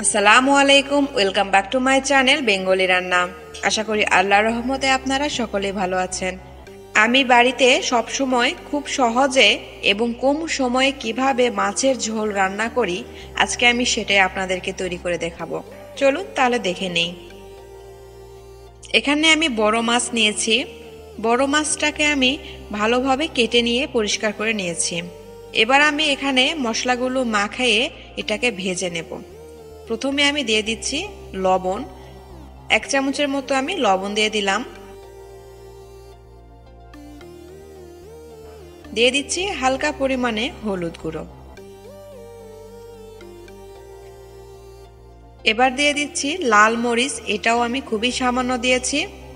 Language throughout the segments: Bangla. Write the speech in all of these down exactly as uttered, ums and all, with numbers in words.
আসসালামু আলাইকুম, welcome back to my channel Bengali রান্না। আশা করি আল্লাহর রহমতে আপনারা সকলে ভালো আছেন। আমি বাড়িতে সব সময় খুব সহজে এবং কম সময়ে কিভাবে মাছের ঝোল রান্না করি, আজকে আমি সেটাই আপনাদেরকে তৈরি করে দেখাবো। চলুন তাহলে দেখে নেই। এখানে আমি বড় মাছ নিয়েছি। বড় মাছটাকে আমি ভালোভাবে কেটে নিয়ে পরিষ্কার করে নিয়েছি। এবার আমি এখানে মশলাগুলো মাখিয়ে এটাকে ভেজে নেব। প্রথমে আমি দিয়ে দিচ্ছি লবণ, এক চামচের মতো আমি লবণ দিয়ে দিলাম। দিয়ে দিচ্ছি হালকা পরিমাণে হলুদ গুঁড়ো। এবার দিয়ে দিচ্ছি লাল মরিচ, এটাও আমি খুবই সামান্য দিয়েছি।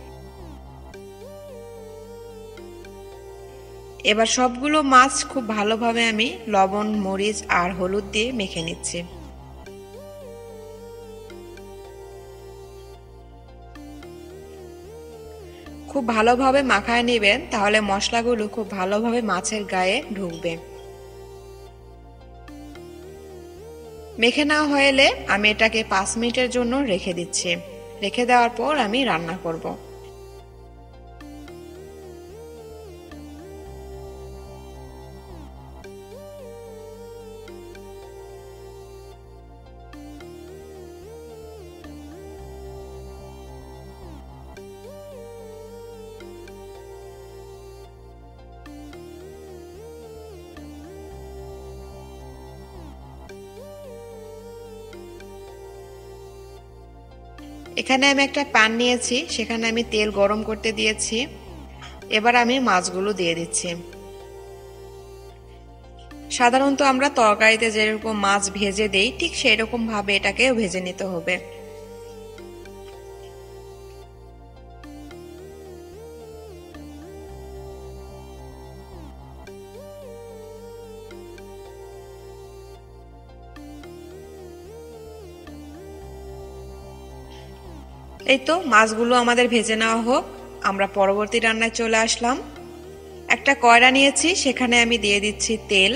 এবার সবগুলো মাছ খুব ভালোভাবে আমি লবণ, মরিচ আর হলুদ দিয়ে মেখে নিচ্ছি। খুব ভালোভাবে মাখায় নেবেন, তাহলে মশলাগুলো খুব ভালোভাবে মাছের গায়ে ঢুকবে। মেখে নেওয়া হলে আমি এটাকে পাঁচ মিনিটের জন্য রেখে দিচ্ছি। রেখে দেওয়ার পর আমি রান্না করব। এখানে আমি একটা প্যান নিয়েছি, সেখানে আমি তেল গরম করতে দিয়েছি। এবার আমি মাছগুলো দিয়ে দিচ্ছি। সাধারণত আমরা তরকারিতে যেরকম মাছ ভেজে দেই, ঠিক সেই রকম ভাবে এটাকে ভেজে নিতে হবে। এই তো মাছগুলো আমাদের ভেজে নেওয়া হোক, আমরা পরবর্তী রান্নায় চলে আসলাম। একটা কড়া নিয়েছি, সেখানে আমি দিয়ে দিচ্ছি তেল।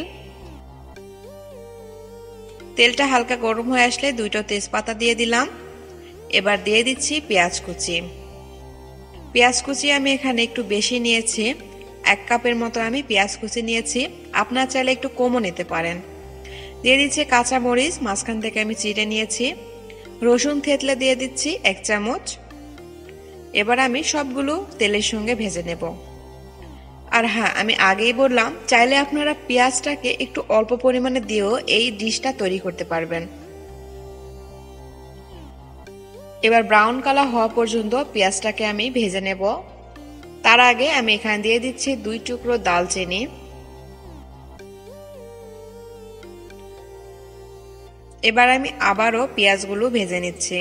তেলটা হালকা গরম হয়ে আসলে দুইটা তেজপাতা দিয়ে দিলাম। এবার দিয়ে দিচ্ছি পেঁয়াজ কুচি। পেঁয়াজ কুচি আমি এখানে একটু বেশি নিয়েছি, এক কাপের মতো আমি পেঁয়াজ কুচি নিয়েছি। আপনারা চাইলে একটু কমও নিতে পারেন। দিয়ে দিচ্ছি কাঁচা মরিচ, মাঝখান থেকে আমি চিড়ে নিয়েছি। রসুন থেতলে দিয়ে দিচ্ছি এক চামচ। এবার আমি সবগুলো তেলের সঙ্গে ভেজে নেব। আর হ্যাঁ, আমি আগেই বললাম, চাইলে আপনারা পেঁয়াজটাকে একটু অল্প পরিমাণে দিয়েও এই ডিশটা তৈরি করতে পারবেন। এবার ব্রাউন কালার হওয়া পর্যন্ত পেঁয়াজটাকে আমি ভেজে নেব। তার আগে আমি এখানে দিয়ে দিচ্ছি দুই টুকরো দালচিনি। এবার আমি আবারও পেঁয়াজগুলো ভেজে নিচ্ছি।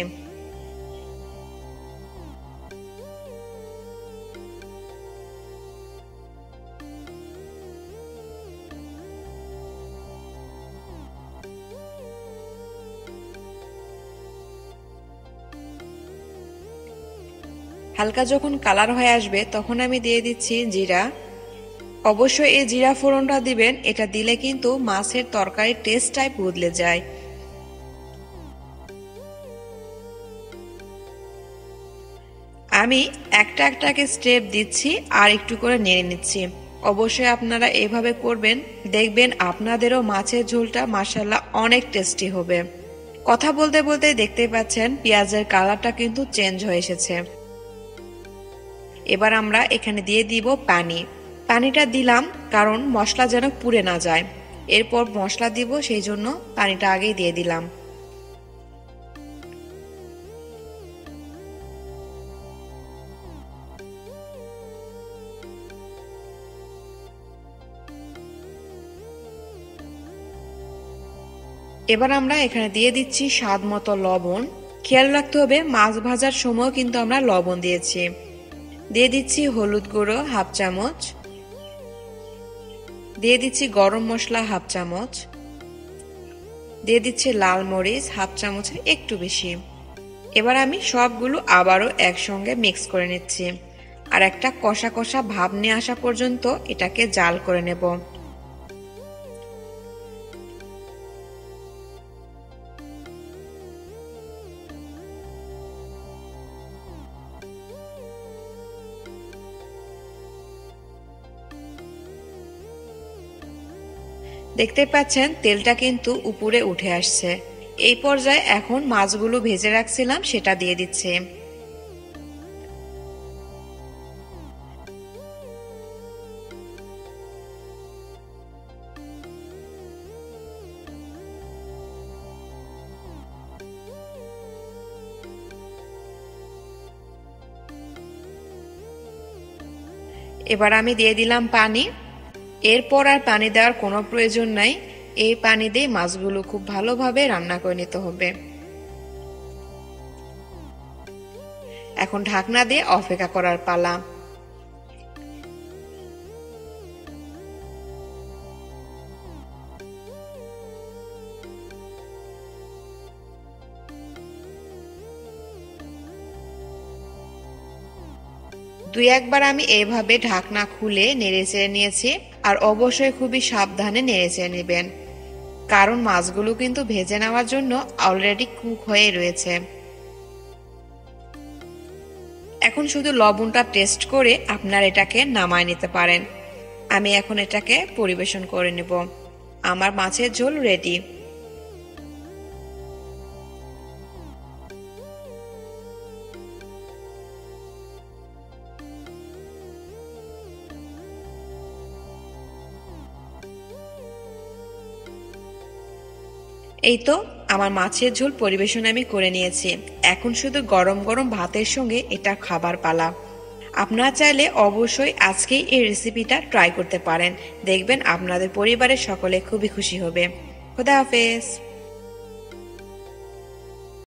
হালকা যখন কালার হয়ে আসবে তখন আমি দিয়ে দিচ্ছি জিরা। অবশ্যই এই জিরা ফোড়নটা দিবেন, এটা দিলে কিন্তু মাছের তরকারির টেস্টটাই বদলে যায়। আমি একটা একটাকে স্টেপ দিচ্ছি আর একটু করে নেড়ে নিচ্ছি। অবশ্যই আপনারা এইভাবে করবেন, দেখবেন আপনাদেরও মাছের ঝোলটা মাশাআল্লাহ অনেক টেস্টি হবে। কথা বলতে বলতে দেখতেই পাচ্ছেন পেঁয়াজের কালারটা কিন্তু চেঞ্জ হয়ে এসেছে। এবার আমরা এখানে দিয়ে দিব পানি। পানিটা দিলাম কারণ মশলা যেন পুড়ে না যায়। এরপর মশলা দিব, সেই জন্য পানিটা আগেই দিয়ে দিলাম। এবার আমরা এখানে দিয়ে দিচ্ছি স্বাদ মতো লবণ। খেয়াল রাখতে হবে মাছ ভাজার সময় কিন্তু আমরা লবণ দিয়েছি। দিয়ে দিচ্ছি হলুদ গুঁড়ো হাফ চামচ। দিয়ে দিচ্ছি গরম মশলা হাফ চামচ। দিয়ে দিচ্ছি লাল মরিচ হাফ চামচের একটু বেশি। এবার আমি সবগুলো আবারও একসঙ্গে মিক্স করে নিচ্ছি আর একটা কষা কষা ভাব নিয়ে আসা পর্যন্ত এটাকে জাল করে নেব। দেখতে পাচ্ছেন তেলটা কিন্তু উপরে উঠে আসছে। এই পর্যায়ে এখন মাছগুলো ভেজে রাখছিলাম সেটা দিয়ে দিচ্ছি। এবার আমি দিয়ে দিলাম পানি। এরপর আর পানি দেওয়ার কোনো প্রয়োজন নাই। এই পানি দিয়ে মাছগুলো খুব ভালোভাবে রান্না করে নিতে হবে। এখন ঢাকনা দিয়ে অপেক্ষা করার পালা। দুই একবার আমি এইভাবে ঢাকনা খুলে নেড়েচেড়ে নিয়েছি। আর অবশ্যই খুবই সাবধানে নেড়েচেড়ে নেবেন, কারণ মাছগুলো কিন্তু ভেজে নেওয়ার জন্য অলরেডি কুক হয়ে রয়েছে। এখন শুধু লবণটা টেস্ট করে আপনার এটাকে নামায় নিতে পারেন। আমি এখন এটাকে পরিবেশন করে নেব। আমার মাছের ঝোল রেডি। এই তো আমার মাছের ঝোল পরিবেশন আমি করে নিয়েছি। এখন শুধু গরম গরম ভাতের সঙ্গে এটা খাবার পালা। আপনারা চাইলে অবশ্যই আজকেই এই রেসিপিটা ট্রাই করতে পারেন। দেখবেন আপনাদের পরিবারের সকলে খুবই খুশি হবে। খোদা হাফেজ।